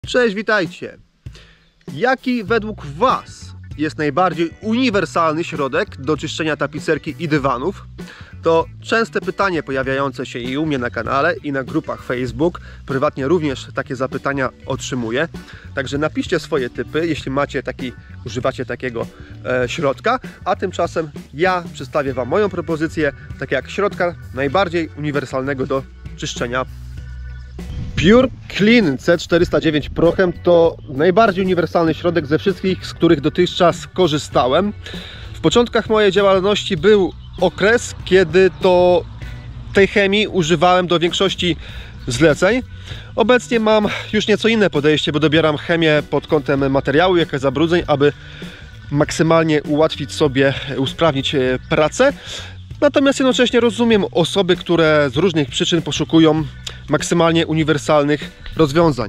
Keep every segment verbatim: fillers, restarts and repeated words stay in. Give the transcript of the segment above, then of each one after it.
Cześć, witajcie! Jaki według Was jest najbardziej uniwersalny środek do czyszczenia tapicerki i dywanów? To częste pytanie pojawiające się i u mnie na kanale, i na grupach Facebook. Prywatnie również takie zapytania otrzymuję. Także napiszcie swoje typy, jeśli macie taki, używacie takiego e, środka. A tymczasem ja przedstawię Wam moją propozycję, tak jak środka najbardziej uniwersalnego do czyszczenia. Pure Clean C czterysta dziewięć Prochem to najbardziej uniwersalny środek ze wszystkich, z których dotychczas korzystałem. W początkach mojej działalności był okres, kiedy to tej chemii używałem do większości zleceń. Obecnie mam już nieco inne podejście, bo dobieram chemię pod kątem materiału, jak i zabrudzeń, aby maksymalnie ułatwić sobie, usprawnić pracę. Natomiast jednocześnie rozumiem osoby, które z różnych przyczyn poszukują maksymalnie uniwersalnych rozwiązań.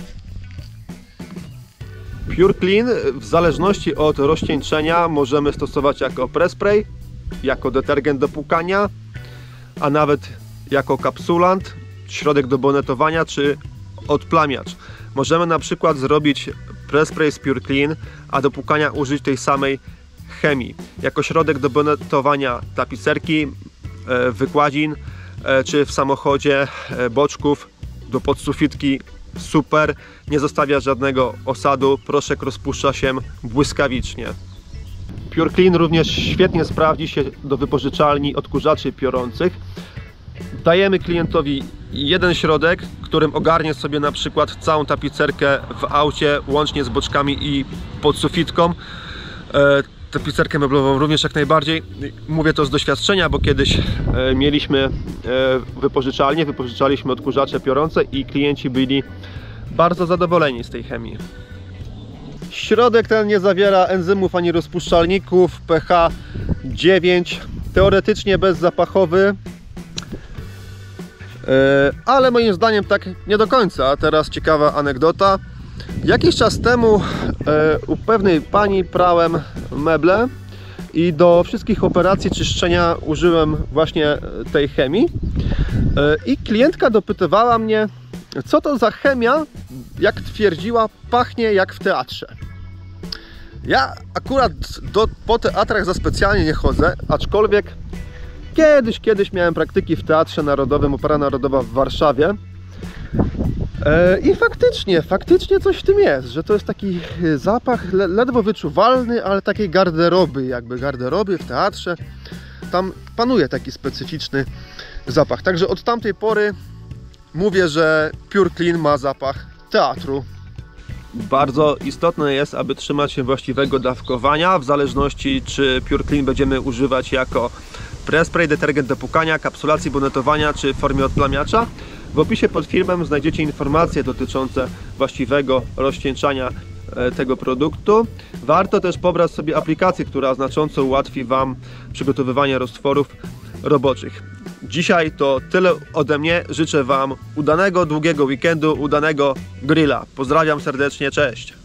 Pure Clean w zależności od rozcieńczenia możemy stosować jako press spray, jako detergent do płukania, a nawet jako kapsulant, środek do bonetowania czy odplamiacz. Możemy na przykład zrobić press spray z Pure Clean, a do płukania użyć tej samej chemii. Jako środek do bonetowania tapicerki, wykładzin czy w samochodzie boczków, do podsufitki super, nie zostawia żadnego osadu, proszek rozpuszcza się błyskawicznie. Pure Clean również świetnie sprawdzi się do wypożyczalni odkurzaczy piorących. Dajemy klientowi jeden środek, którym ogarnie sobie na przykład całą tapicerkę w aucie, łącznie z boczkami i podsufitką. Tapicerkę meblową również jak najbardziej. Mówię to z doświadczenia, bo kiedyś e, mieliśmy e, wypożyczalnię, wypożyczaliśmy odkurzacze piorące i klienci byli bardzo zadowoleni z tej chemii. Środek ten nie zawiera enzymów ani rozpuszczalników, pH dziewięć, teoretycznie bezzapachowy, e, ale moim zdaniem tak nie do końca. Teraz ciekawa anegdota. Jakiś czas temu e, u pewnej pani prałem meble i do wszystkich operacji czyszczenia użyłem właśnie tej chemii e, i klientka dopytywała mnie, co to za chemia, jak twierdziła, pachnie jak w teatrze. Ja akurat do, po teatrach za specjalnie nie chodzę, aczkolwiek kiedyś, kiedyś miałem praktyki w Teatrze Narodowym, Opera Narodowa w Warszawie. I faktycznie, faktycznie coś w tym jest, że to jest taki zapach ledwo wyczuwalny, ale takiej garderoby, jakby garderoby w teatrze. Tam panuje taki specyficzny zapach. Także od tamtej pory mówię, że Pure Clean ma zapach teatru. Bardzo istotne jest, aby trzymać się właściwego dawkowania, w zależności czy Pure Clean będziemy używać jako press spray, detergent do płukania, kapsulacji, bonetowania czy w formie odplamiacza. W opisie pod filmem znajdziecie informacje dotyczące właściwego rozcieńczania tego produktu. Warto też pobrać sobie aplikację, która znacząco ułatwi Wam przygotowywanie roztworów roboczych. Dzisiaj to tyle ode mnie. Życzę Wam udanego, długiego weekendu, udanego grilla. Pozdrawiam serdecznie, cześć!